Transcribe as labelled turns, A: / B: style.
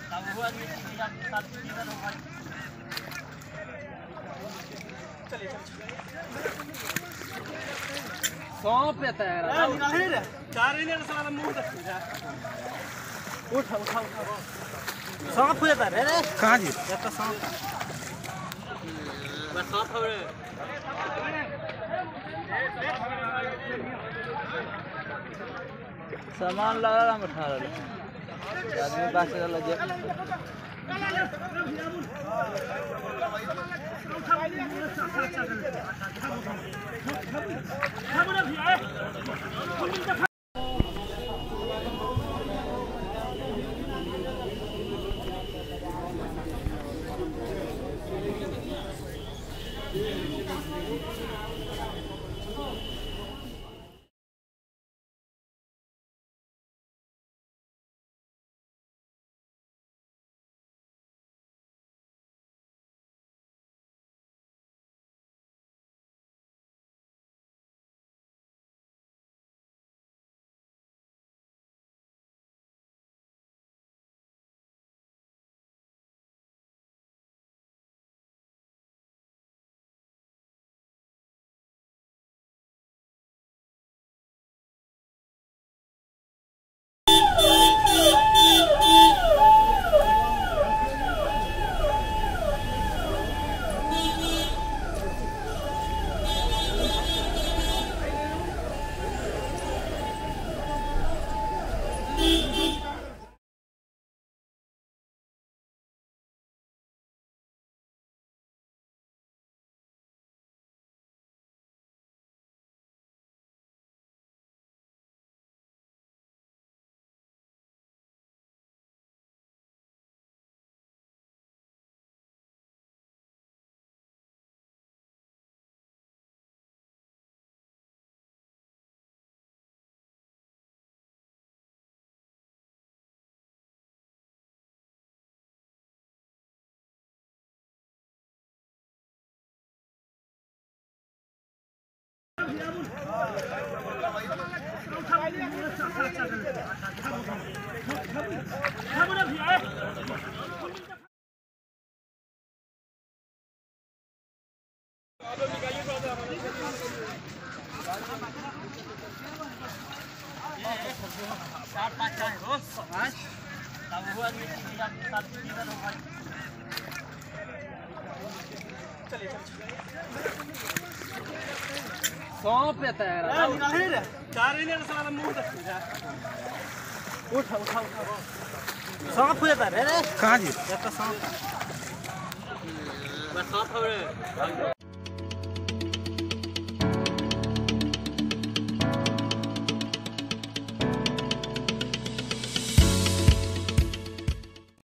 A: सौंप लेता है उठा उठा उठा सौंप हो जाता है रे कहाँ जी तो सौंप बस सौंप हो रे सामान लगा हम उठा रहे आदमी पास लगे सौंप लेता है उठा उठा उठा सौंप हो जाता है रे कहाँ जी तो सौंप बस सौंप हो रे